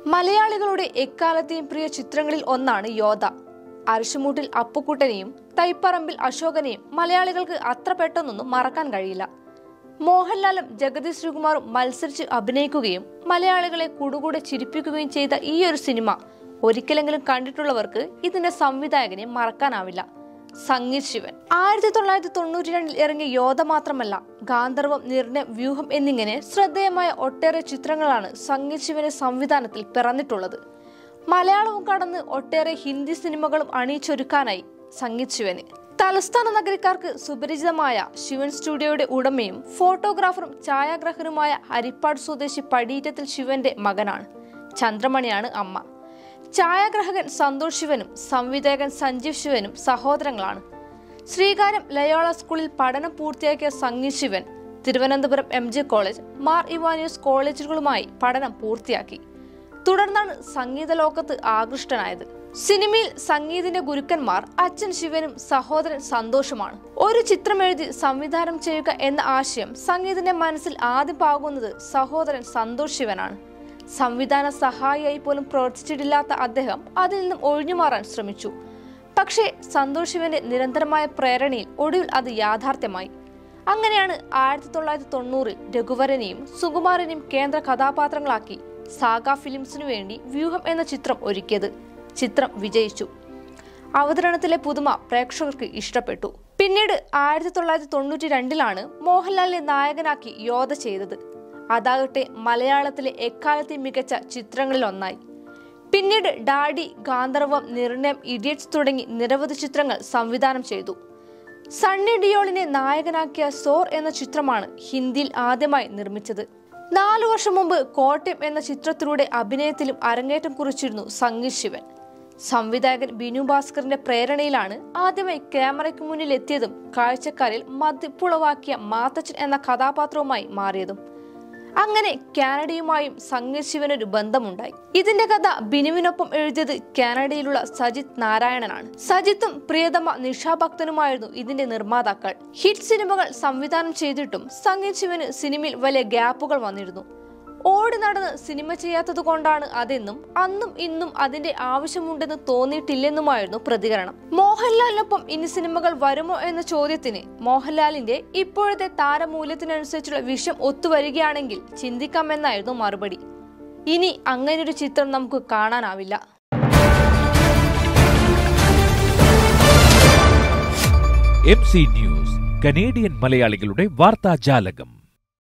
മലയാളികളുടെ എക്കാലത്തെയും പ്രിയ ചിത്രങ്ങളിൽ ഒന്നാണ് യോദ്ധ. അരിശുമൂട്ടിൽ അപ്പുക്കുട്ടനെയും തൈപ്പറമ്പിൽ അശോകനെയും മലയാളികൾക്ക് അത്ര പെട്ടെന്നൊന്നും മറക്കാൻ കഴിയില്ല. മോഹൻലാലും ജഗതി ശ്രീകുമാറും മത്സരിച്ച് അഭിനയിക്കുകയും മലയാളികളെ കൂടുകൂടെ ചിരിപ്പിക്കുകയും ചെയ്ത ഈ ഒരു സിനിമ ഒരിക്കലെങ്കിലും കണ്ടിട്ടുള്ളവർക്ക് ഇതിന്റെ സംവിധായകനെ മറക്കാനാവില്ല. സംഗീത് ശിവൻ. 1992 ഇറങ്ങിയ യോദ്ധ മാത്രമല്ല, ഗാന്ധർവം, നിർണയം, വ്യൂഹം എന്നിങ്ങനെ ശ്രദ്ധേയമായ ഒട്ടേറെ ചിത്രങ്ങളാണ് സംഗീത് ശിവന്റെ സംവിധാനത്തിൽ പിറന്നിട്ടുള്ളത്. മലയാളവും കടന്ന് ഒട്ടേറെ ഹിന്ദി സിനിമകളും അണിയിച്ചൊരുക്കാനായി സംഗീത് ശിവന്. തലസ്ഥാന നഗരക്കാർക്ക് സുപരിചിതമായ ശിവൻ സ്റ്റുഡിയോയുടെ ഉടമയും ഫോട്ടോഗ്രാഫറും ഛായാഗ്രാഹകനുമായ ഹരിപ്പാട് സ്വദേശി പടിയേറ്റത്തിൽ ശിവന്റെ മകനാണ്. ചന്ദ്രമണിയാണ് അമ്മ. ഛായാഗ്രാഹകൻ സന്തോഷ് ശിവനും സംവിധായകൻ സഞ്ജീവ് ശിവനും സഹോദരങ്ങളാണ്. ശ്രീകാര്യം ലയോള സ്കൂളിൽ പഠനം പൂർത്തിയാക്കിയ സംഗീത് ശിവൻ തിരുവനന്തപുരം MG കോളേജ്, മാർ ഇവാനിയോസ് കോളേജുകളുമായി പഠനം പൂർത്തിയാക്കി. തുടർന്നാണ് സംഗീത ലോകത്ത് ആകൃഷ്ടനായത്. സിനിമയിൽ സംഗീതിന്റെ ഗുരുക്കന്മാർ അച്ഛൻ ശിവനും സഹോദരൻ സന്തോഷുമാണ്. ഒരു ചിത്രം എഴുതി സംവിധാനം ചെയ്യുക എന്ന ആശയം സംഗീതിന്റെ മനസ്സിൽ ആദ്യം പാകുന്നത് സഹോദരൻ സന്തോഷ് ശിവനാണ്. സംവിധാന സഹായിയായി പോലും പ്രവർത്തിച്ചിട്ടില്ലാത്ത അദ്ദേഹം അതിൽ നിന്നും ഒഴിഞ്ഞുമാറാൻ ശ്രമിച്ചു. പക്ഷേ സന്തോഷ് ശിവന്റെ നിരന്തരമായ പ്രേരണയിൽ ഒടുവിൽ അത് യാഥാർത്ഥ്യമായി. അങ്ങനെയാണ് 1990 രഘുവരനെയും സുകുമാരനെയും കേന്ദ്ര കഥാപാത്രങ്ങളാക്കി സാഗ ഫിലിംസിനു വേണ്ടി വ്യൂഹം എന്ന ചിത്രം ഒരുക്കിയത്. ചിത്രം വിജയിച്ചു. അവതരണത്തിലെ പുതുമ പ്രേക്ഷകർക്ക് ഇഷ്ടപ്പെട്ടു. പിന്നീട് 1992 മോഹൻലാലിനെ നായകനാക്കി യോദ്ധ ചെയ്തത്. അതാകട്ടെ മലയാളത്തിലെ എക്കാലത്തെ മികച്ച ചിത്രങ്ങളിൽ ഒന്നായി. പിന്നീട് ഡാഡി, ഗാന്ധർവം, നിർണയം, ഇഡിയറ്റ്സ് തുടങ്ങി നിരവധി ചിത്രങ്ങൾ സംവിധാനം ചെയ്തു. സണ്ണി ഡിയോളിനെ നായകനാക്കിയ സോർ എന്ന ചിത്രമാണ് ഹിന്ദിയിൽ ആദ്യമായി നിർമ്മിച്ചത്. 4 വർഷം മുമ്പ് കോട്ടയം എന്ന ചിത്രത്തിലൂടെ അഭിനയത്തിലും അരങ്ങേറ്റം കുറിച്ചിരുന്നു സംഗീത് ശിവൻ. സംവിധായകൻ ബിനു ഭാസ്കറിന്റെ പ്രേരണയിലാണ് ആദ്യമായി ക്യാമറയ്ക്ക് മുന്നിൽ എത്തിയതും കാഴ്ചക്കാരിൽ മതിപ്പുളവാക്കിയ മാത്തച്ഛൻ എന്ന കഥാപാത്രവുമായി മാറിയതും. അങ്ങനെ കാനഡയുമായും സംഗീത് ശിവനൊരു ബന്ധമുണ്ടായി. ഇതിന്റെ കഥ ബിനുവിനൊപ്പം എഴുതിയത് കാനഡയിലുള്ള സജിത് നാരായണനാണ്. സജിത്തും പ്രിയതമ നിഷാ ഭക്തനുമായിരുന്നു ഇതിന്റെ നിർമ്മാതാക്കൾ. ഹിറ്റ് സിനിമകൾ സംവിധാനം ചെയ്തിട്ടും സംഗീത് ശിവന് സിനിമയിൽ വലിയ ഗ്യാപ്പുകൾ വന്നിരുന്നു. ഓടി നടന്ന് സിനിമ ചെയ്യാത്തത് കൊണ്ടാണ് അതെന്നും അന്നും ഇന്നും അതിന്റെ ആവശ്യമുണ്ടെന്ന് തോന്നിയിട്ടില്ലെന്നുമായിരുന്നു പ്രതികരണം. മോഹൻലാലിനൊപ്പം ഇനി സിനിമകൾ വരുമോ എന്ന ചോദ്യത്തിന് മോഹൻലാലിന്റെ ഇപ്പോഴത്തെ താരമൂല്യത്തിനനുസരിച്ചുള്ള വിഷയം ഒത്തുവരികയാണെങ്കിൽ ചിന്തിക്കാമെന്നായിരുന്നു മറുപടി. ഇനി അങ്ങനൊരു ചിത്രം നമുക്ക് കാണാനാവില്ല. MC ന്യൂസ്, കനേഡിയൻ മലയാളികളുടെ വാർത്താജാലകം.